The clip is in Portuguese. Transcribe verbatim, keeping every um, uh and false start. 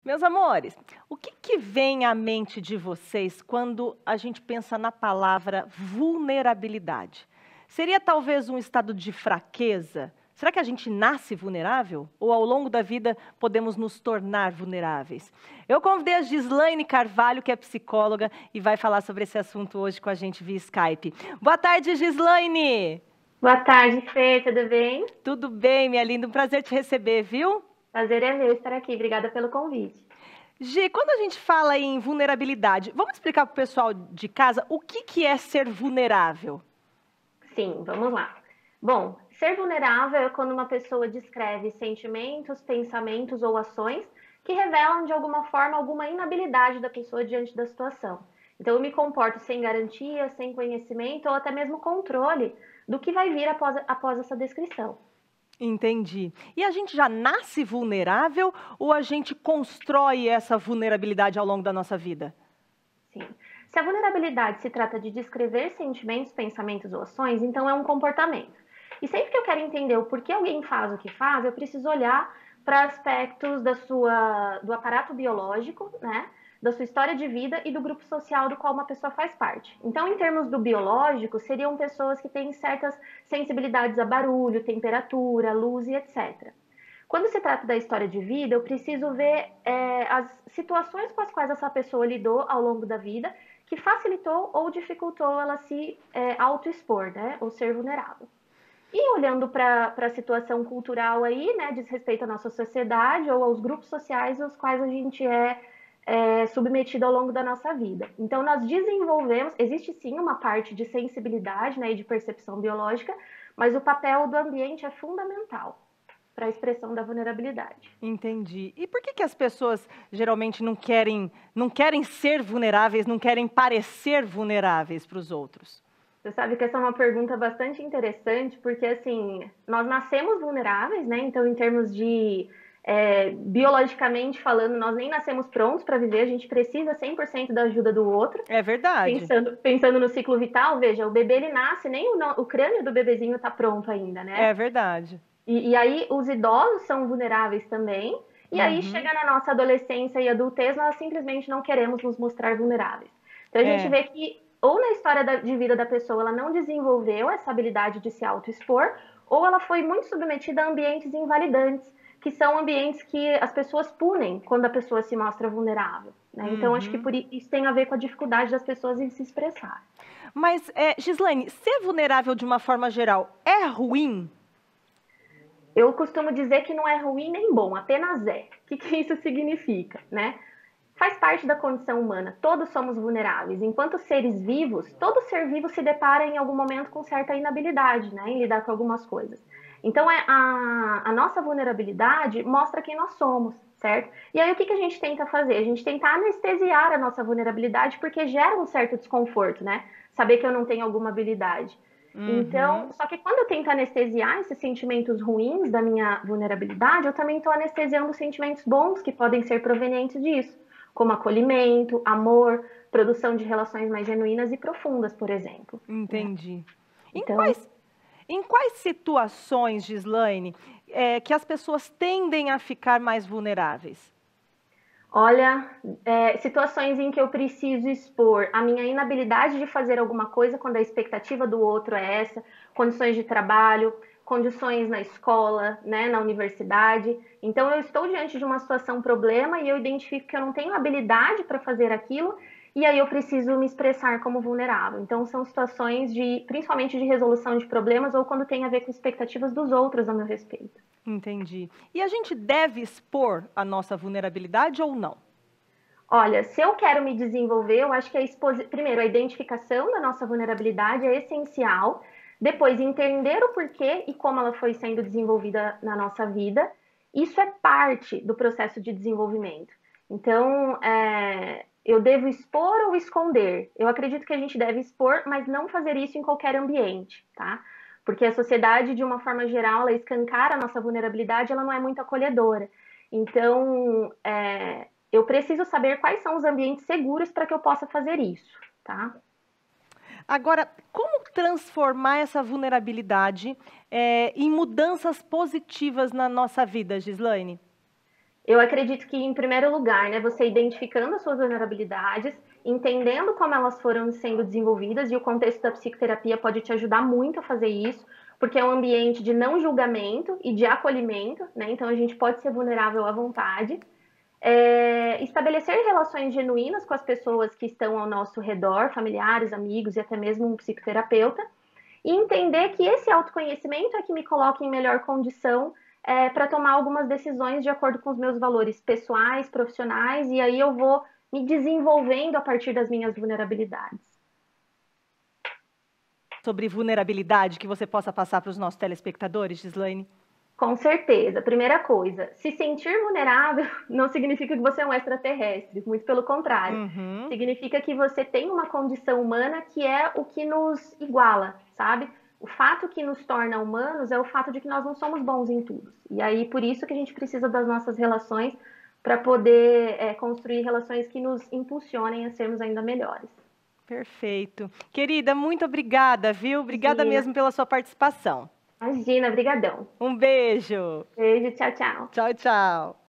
Meus amores, o que que vem à mente de vocês quando a gente pensa na palavra vulnerabilidade? Seria talvez um estado de fraqueza? Será que a gente nasce vulnerável? Ou ao longo da vida podemos nos tornar vulneráveis? Eu convidei a Gislaine Carvalho, que é psicóloga, e vai falar sobre esse assunto hoje com a gente via Skype. Boa tarde, Gislaine! Boa tarde, Fê, tudo bem? Tudo bem, minha linda? Um prazer te receber, viu? Prazer é meu estar aqui, obrigada pelo convite. Gi, quando a gente fala em vulnerabilidade, vamos explicar para o pessoal de casa o que, que é ser vulnerável? Sim, vamos lá. Bom, ser vulnerável é quando uma pessoa descreve sentimentos, pensamentos ou ações que revelam de alguma forma alguma inabilidade da pessoa diante da situação. Então, eu me comporto sem garantia, sem conhecimento ou até mesmo controle do que vai vir após, após essa descrição. Entendi. E a gente já nasce vulnerável ou a gente constrói essa vulnerabilidade ao longo da nossa vida? Sim. Se a vulnerabilidade se trata de descrever sentimentos, pensamentos ou ações, então é um comportamento. E sempre que eu quero entender o porquê alguém faz o que faz, eu preciso olhar para aspectos da sua, do aparato biológico, né? Da sua história de vida e do grupo social do qual uma pessoa faz parte. Então, em termos do biológico, seriam pessoas que têm certas sensibilidades a barulho, temperatura, luz e etcétera. Quando se trata da história de vida, eu preciso ver é, as situações com as quais essa pessoa lidou ao longo da vida, que facilitou ou dificultou ela se é, autoexpor, né, ou ser vulnerável. E olhando para a situação cultural aí, né, diz respeito à nossa sociedade ou aos grupos sociais aos quais a gente é, é submetido ao longo da nossa vida. Então, nós desenvolvemos, existe sim uma parte de sensibilidade, né, e de percepção biológica, mas o papel do ambiente é fundamental para a expressão da vulnerabilidade. Entendi. E por que que as pessoas geralmente não querem, não querem ser vulneráveis, não querem parecer vulneráveis para os outros? Você sabe que essa é uma pergunta bastante interessante, porque assim, nós nascemos vulneráveis, né? Então, em termos de é, biologicamente falando, nós nem nascemos prontos para viver, a gente precisa cem por cento da ajuda do outro. É verdade. Pensando, pensando no ciclo vital, veja, o bebê ele nasce, nem o, o crânio do bebezinho está pronto ainda, né? É verdade. E, e aí os idosos são vulneráveis também. E aí Uhum. chega na nossa adolescência e adultez, nós simplesmente não queremos nos mostrar vulneráveis. Então a É. gente vê que ou na história da, de vida da pessoa ela não desenvolveu essa habilidade de se autoexpor, ou ela foi muito submetida a ambientes invalidantes, que são ambientes que as pessoas punem quando a pessoa se mostra vulnerável. Né? Então Uhum. acho que por isso tem a ver com a dificuldade das pessoas em se expressar. Mas, é, Gislaine, ser vulnerável de uma forma geral é ruim? Eu costumo dizer que não é ruim nem bom, apenas é. O que, que isso significa, né? Faz parte da condição humana, todos somos vulneráveis. Enquanto seres vivos, todo ser vivo se depara em algum momento com certa inabilidade, né, em lidar com algumas coisas. Então, é a, a nossa vulnerabilidade mostra quem nós somos, certo? E aí, o que, que a gente tenta fazer? A gente tenta anestesiar a nossa vulnerabilidade, porque gera um certo desconforto, né? Saber que eu não tenho alguma habilidade. Uhum. Então, só que quando eu tento anestesiar esses sentimentos ruins da minha vulnerabilidade, eu também estou anestesiando os sentimentos bons que podem ser provenientes disso, como acolhimento, amor, produção de relações mais genuínas e profundas, por exemplo. Entendi. Então, em, quais, em quais situações, Gislaine, é, que as pessoas tendem a ficar mais vulneráveis? Olha, é, situações em que eu preciso expor a minha inabilidade de fazer alguma coisa quando a expectativa do outro é essa, condições de trabalho, condições na escola, né, na universidade. Então, eu estou diante de uma situação problema e eu identifico que eu não tenho habilidade para fazer aquilo e aí eu preciso me expressar como vulnerável. Então, são situações de, principalmente de resolução de problemas ou quando tem a ver com expectativas dos outros a meu respeito. Entendi. E a gente deve expor a nossa vulnerabilidade ou não? Olha, se eu quero me desenvolver, eu acho que a exposi... primeiro, a identificação da nossa vulnerabilidade é essencial. Depois, entender o porquê e como ela foi sendo desenvolvida na nossa vida. Isso é parte do processo de desenvolvimento. Então, é... eu devo expor ou esconder? Eu acredito que a gente deve expor, mas não fazer isso em qualquer ambiente, tá? Porque a sociedade, de uma forma geral, ela escancara a nossa vulnerabilidade, ela não é muito acolhedora. Então, é... eu preciso saber quais são os ambientes seguros para que eu possa fazer isso, tá? Agora, como transformar essa vulnerabilidade é, em mudanças positivas na nossa vida, Gislaine? Eu acredito que, em primeiro lugar, né, você identificando as suas vulnerabilidades, entendendo como elas foram sendo desenvolvidas, e o contexto da psicoterapia pode te ajudar muito a fazer isso, porque é um ambiente de não julgamento e de acolhimento, né? Então a gente pode ser vulnerável à vontade. É, estabelecer relações genuínas com as pessoas que estão ao nosso redor, familiares, amigos e até mesmo um psicoterapeuta, e entender que esse autoconhecimento é que me coloca em melhor condição é, para tomar algumas decisões de acordo com os meus valores pessoais, profissionais, e aí eu vou me desenvolvendo a partir das minhas vulnerabilidades. Sobre vulnerabilidade que você possa passar para os nossos telespectadores, Gislaine? Com certeza. Primeira coisa, se sentir vulnerável não significa que você é um extraterrestre, muito pelo contrário. Uhum. Significa que você tem uma condição humana que é o que nos iguala, sabe? O fato que nos torna humanos é o fato de que nós não somos bons em tudo. E aí, por isso que a gente precisa das nossas relações para poder é, construir relações que nos impulsionem a sermos ainda melhores. Perfeito. Querida, muito obrigada, viu? Obrigada Imagina. mesmo pela sua participação. Imagina, brigadão. Um beijo. Beijo, tchau, tchau. Tchau, tchau.